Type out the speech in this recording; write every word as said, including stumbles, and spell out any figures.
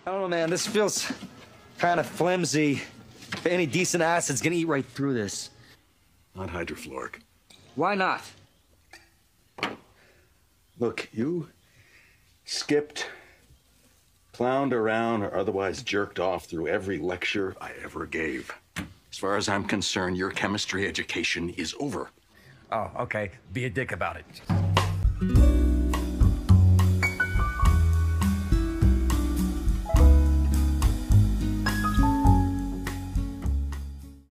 I don't know, man. This feels kind of flimsy. Any decent acid's gonna eat right through this. Not hydrofluoric. Why not? Look, you skipped, clowned around, or otherwise jerked off through every lecture I ever gave. As far as I'm concerned, your chemistry education is over. Oh, okay. Be a dick about it.